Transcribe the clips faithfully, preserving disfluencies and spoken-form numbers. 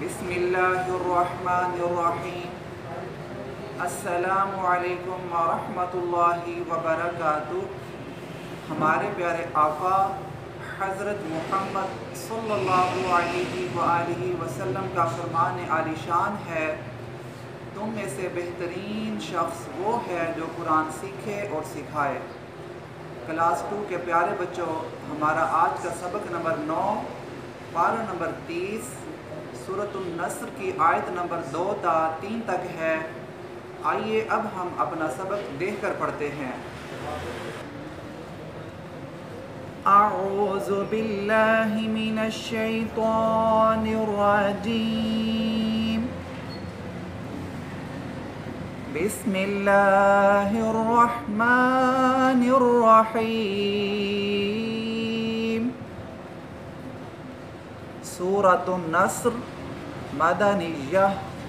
بسم اللہ الرحمن الرحیم۔ السلام علیکم ورحمۃ اللہ وبرکاتہ۔ ہمارے پیارے آقا حضرت محمد صلی اللہ علیہ وآلہ وسلم کا فرمان عالی شان ہے، تم میں سے بہترین شخص وہ ہے جو قرآن سیکھے اور سکھائے۔ کلاس ٹو کے پیارے بچوں، ہمارا آج کا سبق نمبر نو، پارہ نمبر تیس، سورۃ النصر کی آیت نمبر دو تا تین تک ہے۔ آئیے اب ہم اپنا سبق دیکھ کر پڑھتے ہیں۔ اعوذ باللہ من الشیطان الرجیم، بسم اللہ الرحمن الرحیم۔ سورۃ النصر مدنیہ۔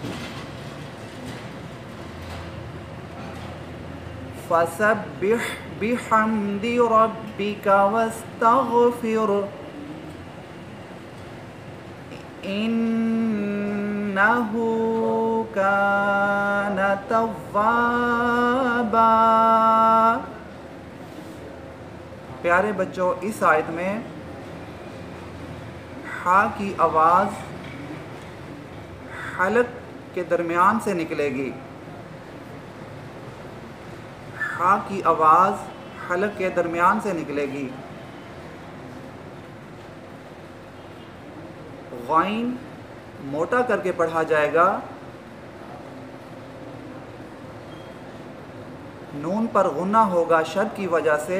فسبح بحمد ربک واستغفر انہ کان توابا۔ پیارے بچوں، اس آیت میں ہا کی آواز حلق کے درمیان سے نکلے گی۔ ہا کی آواز حلق کے درمیان سے نکلے گی۔ غین موٹا کر کے پڑھا جائے گا۔ نون پر غنہ ہوگا شد کی وجہ سے۔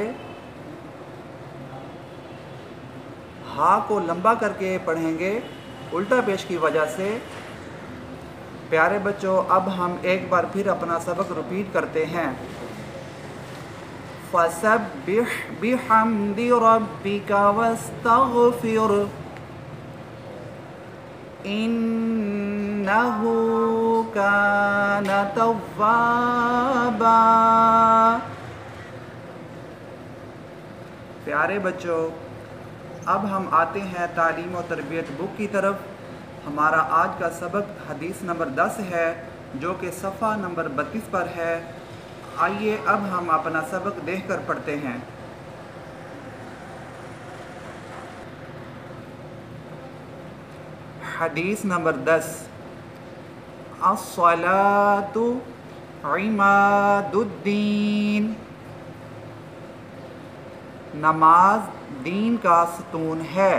ہا کو لمبا کر کے پڑھیں گے الٹا پیش کی وجہ سے۔ پیارے بچوں، اب ہم ایک بار پھر اپنا سبق رپیٹ کرتے ہیں۔ فَسَبِّحْ بِحَمْدِ رَبِّكَ وَاسْتَغْفِرْ إِنَّهُ كَانَ تَوَّابًا۔ پیارے بچوں، اب ہم آتے ہیں تعلیم و تربیت بک کی طرف۔ ہمارا آج کا سبق حدیث نمبر دس ہے، جو کہ صفحہ نمبر بتیس پر ہے۔ آئیے اب ہم اپنا سبق دیکھ کر پڑھتے ہیں۔ حدیث نمبر دس، الصلاۃ عماد الدین۔ نماز دین کا ستون ہے۔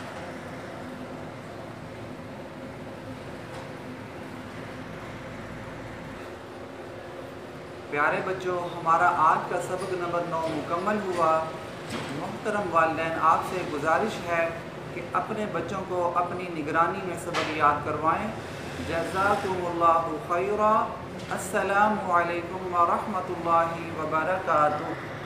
پیارے بچوں، ہمارا آج کا سبق نمبر نو مکمل ہوا۔ محترم والدین، آپ سے گزارش ہے کہ اپنے بچوں کو اپنی نگرانی میں سبق یاد کروائیں۔ جزاکم اللہ خیرا۔ السلام علیکم ورحمۃ اللہ وبرکاتہ۔